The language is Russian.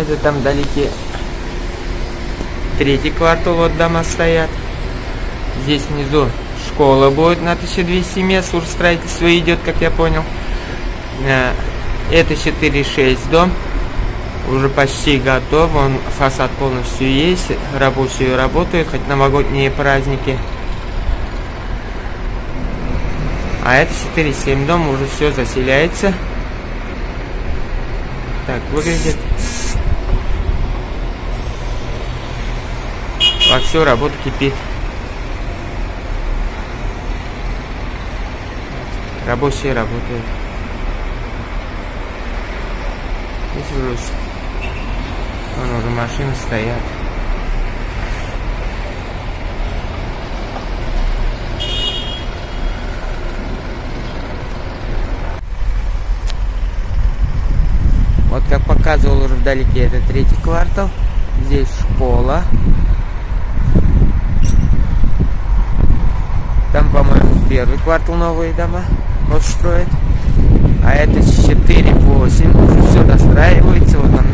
Это там вдалеке третий квартал, вот дома стоят. Здесь внизу школа будет на 1200 мест, уже строительство идет, как я понял. Это 4-6 дом, уже почти готов, он фасад полностью есть, рабочие работают, хоть новогодние праздники. А это 4-7 дом, уже все заселяется. Так выглядит. Вовсю работа кипит. Рабочие работают. Здесь уже, вон уже машины стоят. Вот как показывал уже вдалеке, это третий квартал. Здесь школа. Там, по-моему, первый квартал новые дома вот строят. А это 4-8. Уже все достраивается. Вот он